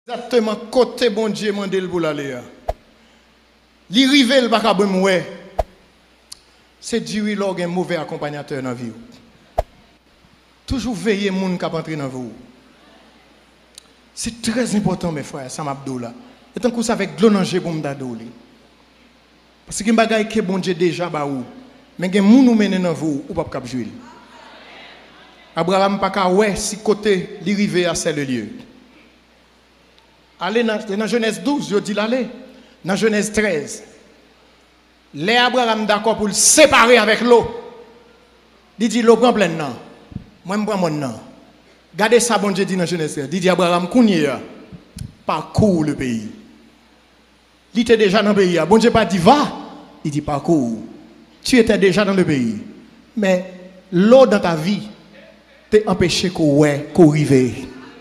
Exactement côté bon Dieu mandel pour l'aller. Li rive le pas ouais. C'est Dieu log un mauvais accompagnateur dans la vie. Toujours veiller moun qui entrer dans vous. C'est très important mes frères, ça m'abdou là. Et tant que ça avec glonangé pour m'dadou li. Parce que bagay que bon Dieu déjà ba ou. Mais gen moun ou mène dans vous ou pas cap jouer. Abraham pas ka ouais si côté li rive à c'est le lieu. Allez dans Genèse 12, je dis l'aller. Dans Genèse 13. Les Abraham d'accord pour le séparer avec l'eau. Il dit l'eau prend plein non. Moi je prends mon nom. Regardez ça bon Dieu dit dans Genèse 13. Il dit Abraham kounye parcours le pays. Il était déjà dans le pays. Bon Dieu pas dit va, il dit parcours. Tu étais déjà dans le pays. Mais l'eau dans ta vie t'a empêché qu'on arrive.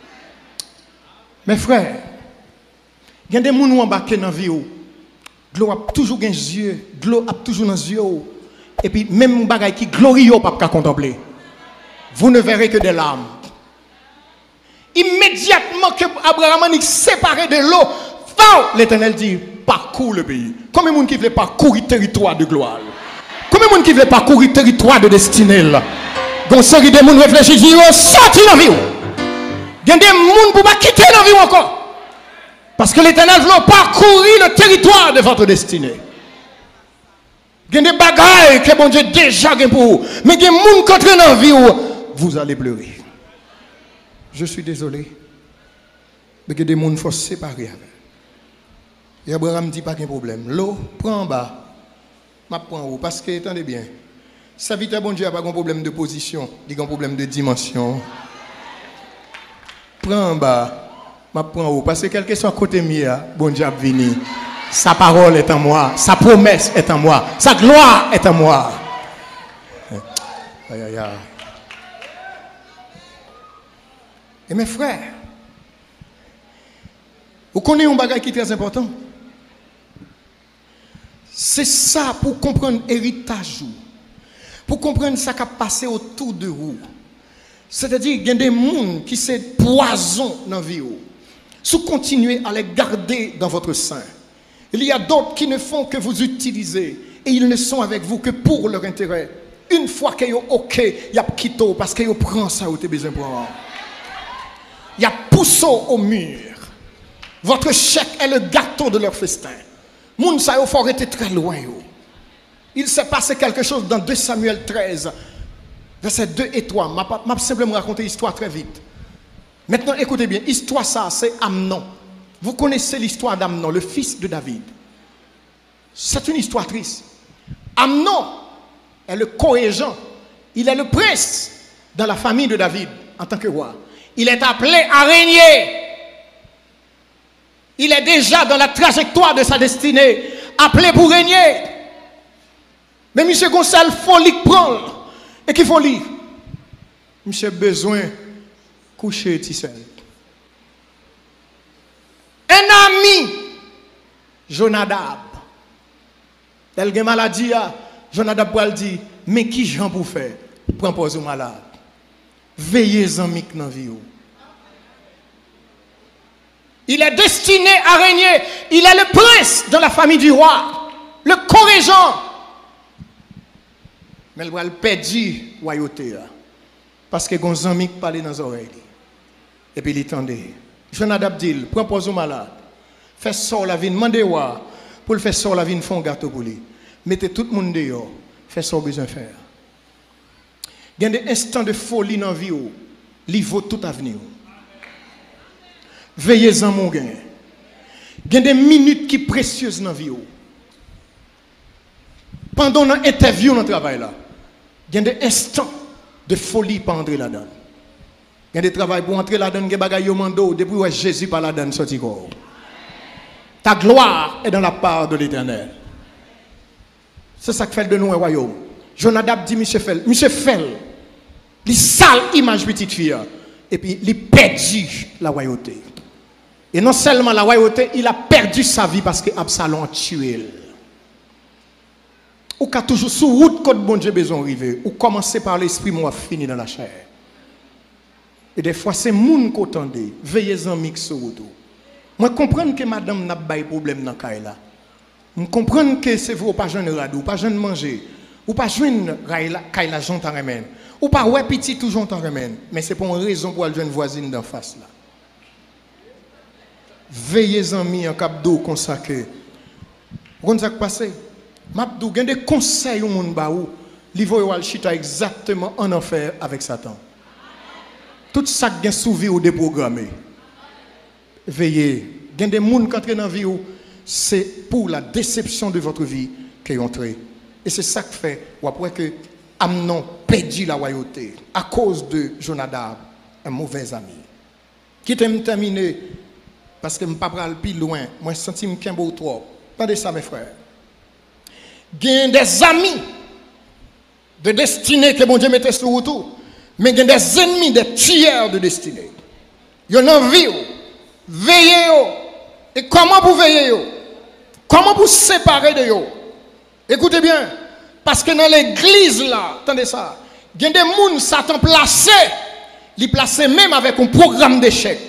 Mes frères, il y a des gens qui embarqués dans la vie. De l'eau a toujours des yeux. De l'eau a toujours dans les yeux. Et puis, même les choses qui glorieux, pas qu'à contempler. Vous ne verrez que des larmes. Immédiatement que Abraham est séparé de l'eau, l'Éternel dit parcours le pays. Combien de gens qui veulent parcourir le territoire de gloire? Combien de gens qui veulent parcourir le territoire de destinée? Donc, ceux qui réfléchissent, ils disent sorti dans la vie. Il y a des gens qui ne peuvent pas quitter la vie encore. Parce que l'Éternel veut parcourir le territoire de votre destinée. Il y a des bagailles que bon Dieu déjà pour vous. Mais il y a des gens qui entrent dans la vie où vous allez pleurer. Je suis désolé. Mais il y a des gens qu'il faut se séparer avec. Et Abraham dit pas qu'il y a un problème. L'eau, prends en bas. Je prends en haut. Parce que, attendez bien, sa vie bon Dieu n'a pas un problème de position. Il y a un problème de dimension. Prends en bas. Je prends en haut. Parce que quel que soit côté mien, bon Dieu a venu. Sa parole est en moi. Sa promesse est en moi. Sa gloire est en moi. Aïe, aïe, aïe. Et mes frères, vous connaissez un bagage qui est très important. C'est ça pour comprendre l'héritage. Pour comprendre ce qui a passé autour de vous. C'est-à-dire qu'il y a des gens qui sont poison dans la vie. Si vous continuez à les garder dans votre sein, il y a d'autres qui ne font que vous utiliser. Et ils ne sont avec vous que pour leur intérêt. Une fois qu'ils sont OK, il y a quitté parce qu'ils prennent ça où vous avez besoin de prendre. Il y a poussé au mur. Votre chèque est le gâteau de leur festin. Moun sa yo faut être très loin. Il s'est passé quelque chose dans 2 Samuel 13, versets 2 et 3. Je vais simplement raconter l'histoire très vite. Maintenant, écoutez bien, l'histoire ça, c'est Amnon. Vous connaissez l'histoire d'Amnon, le fils de David. C'est une histoire triste. Amnon est le co-régent. Il est le prince dans la famille de David en tant que roi. Il est appelé à régner. Il est déjà dans la trajectoire de sa destinée, appelé pour régner. Mais M. Gonçalves, il faut lui prendre. Et qu'il faut lui. M. besoin de coucher Tissel. Un ami, Jonadab. Elle a une maladie, Jonadab va dire, mais qui j'en pour faire? Prends pause au malade. Veillez en mic dans la vie. Il est destiné à régner. Il est le prince dans la famille du roi. Le co-régent. Mais il va le perdre la royauté. Parce que Gonzami parlait dans les oreilles. Et puis il attendait. Jonadab dit, prends pause au malade. Fais sort la vie, demandez-moi. Pour le faire sort la vie, font un gâteau pour lui. Mettez tout le monde dehors. Fais ce besoin de faire. Il y a des instants de folie dans la vie. Il vaut tout avenir. Veillez-en mon gain. Il y a des minutes qui sont précieuses dans la vie. Pendant l'interview dans le travail là, il y a des instants de folie pour entrer là-dedans. Il y a des travail pour entrer là-dedans, il y a des bagailles au mando, depuis où Jésus par là-dedans sorti corps. Ta gloire est dans la part de l'Éternel. C'est ça qui fait de nous un royaume. Jonadab dit, Monsieur Fell, les sales images petite fille, et puis il perdu la royauté. Et non seulement la royauté, il a perdu sa vie parce que Absalom a tué. Ou qu'a toujours sous route quand bon Dieu besoin arriver, ou commencer par l'esprit, moi fini dans la chair. Et des fois c'est moun qu'attendez, veillez-en mix sur route. Moi, comprends que madame n'a pas de problème dans le là. Je comprends que c'est vous, pas jeune radou, pas jeune manger, ou pas jeune kaila jontan remène, ou pas ouais petit tout jontan remène, mais c'est pour une raison pour aller jeune voisine d'en face là. Veillez amis en cap d'eau consacré. Vous comprenez ce qui passe? Mabdou, il y a des conseils au monde baou, l'Ivo al chita exactement en enfer avec Satan. Tout ça qui est sous vie ou déprogrammé. Veillez. Il y a des gens qui entrent dans la vie, c'est pour la déception de votre vie qu'ils entrent. Et c'est ça qui fait, ou après que Amnon perdit la royauté à cause de Jonadab, un mauvais ami. Qui t'aime terminer, parce que je ne peux pas aller plus loin, moi je sens que je suis un peu trop. Attendez ça mes frères. Il y a des amis de destinée que bon Dieu mettait sur autour, mais il y a des ennemis, des tueurs de destinée. Il y a une envie, veillez. Et comment vous veillez? Comment vous séparer de eux? Écoutez bien, parce que dans l'église là, attendez ça, il y a des gens Satan placé, il placé même avec un programme d'échec.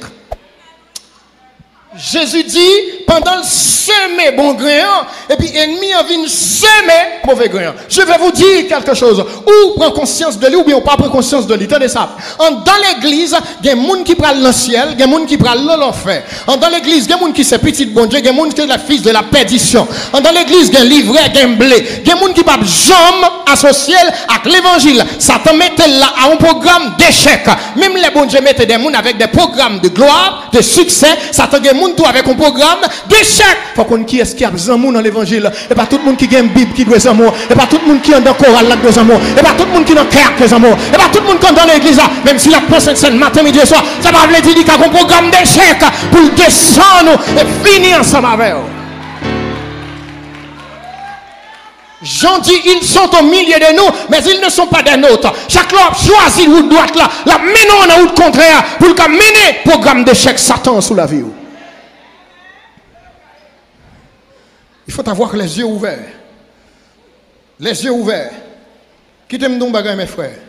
Jésus dit, pendant le semer bon grain, et puis ennemi a venu semer mauvais grain. Je vais vous dire quelque chose. Ou prend conscience de lui, ou bien pas prend conscience de lui. Tenez ça. Dans l'église, il y a des gens qui prennent le ciel, il y a des gens qui prennent l'enfer. Dans l'église, il y a des gens qui sont petits bon Dieu, il y a des gens qui sont la fils de la perdition. Dans l'église, il y a un livret, il y a un blé. Il y a des gens qui ne peuvent jamais associer avec l'évangile. Satan mettait là à un programme d'échec. Même les bon Dieu mettaient des gens avec des programmes de gloire, de succès. Satan a tout avec un programme d'échec. Il faut qu'on qui est-ce qui a besoin dans l'évangile. Et pas tout le monde qui a une Bible qui doit amour. Et pas tout le monde qui est dans le choral là doit amour. Et pas tout le monde qui est dans le cœur qui amour. Et pas tout le monde qui est dans l'église là. Même si la pensée de matin, midi et soir, ça va veut dire qu'il y a un programme d'échec pour descendre et finir ensemble avec eux. Jean dit, ils sont au milieu de nous, mais ils ne sont pas des nôtres. Chaque l'homme choisit route droite là, la menons en route contraire pour le mener programme d'échec Satan sous la vie. Il faut avoir les yeux ouverts. Les yeux ouverts. Quittez-moi donc bagay mes frères.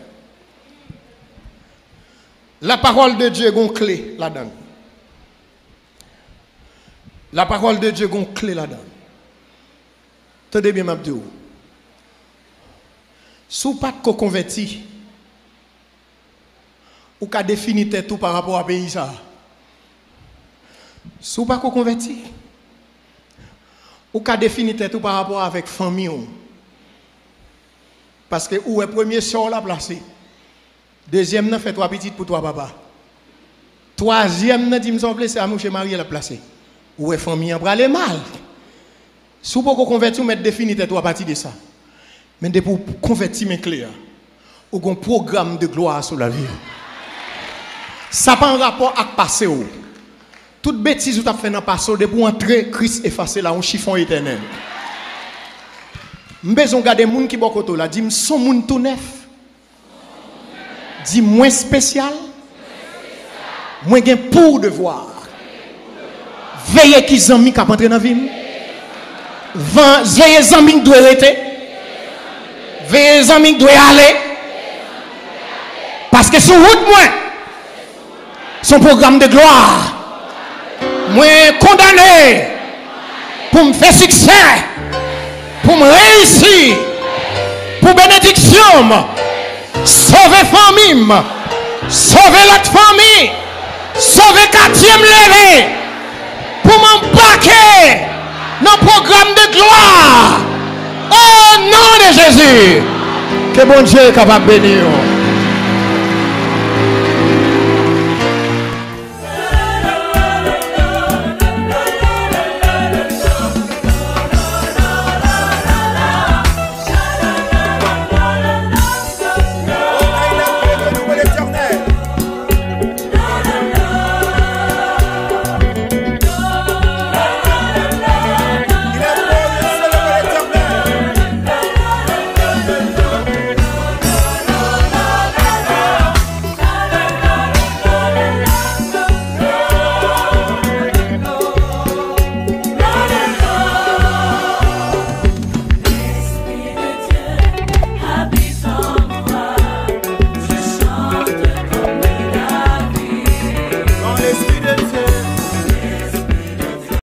La parole de Dieu a une clé là-dedans. La parole de Dieu a une clé là-dedans. Tenez bien, Mabdou. Si vous n'êtes pas converti, ou qu'à définir tout par rapport à pays ça. Si vous n'êtes pas converti, ou qu'à définir tout par rapport avec famille. Parce que où est premier sort la placé. Deuxième n'a fait 3 petites pour 3 papas. Troisième n'a dit me semble c'est à mon chez Marie la placé. Où est famille en aller mal. Si vous pouvez convertir, mettre définir trois parties de ça. Mais pour convertir mes clés, ou un programme de gloire sur la vie. Ça n'a pas un rapport avec le passé. Toute bêtise que tu as fait dans le passé, pour entrer, Christ effacer là, un chiffon éternel. Je vais regarder les gens qui sont là, dis son monde tout neuf. Dis moins spécial. Moins gain pour devoir. Veillez qui zami qui entrer dans la vie. Veillez zami qui doit arrêter. Veillez zami qui doit aller. Parce que sur route moi, son programme de gloire. Moi condamné pour me faire succès, pour me réussir, pour bénédiction, sauver famille, sauver l'autre famille, sauver quatrième levé, pour m'embarquer dans le programme de gloire. Au nom de Jésus, que bon Dieu est capable de bénir.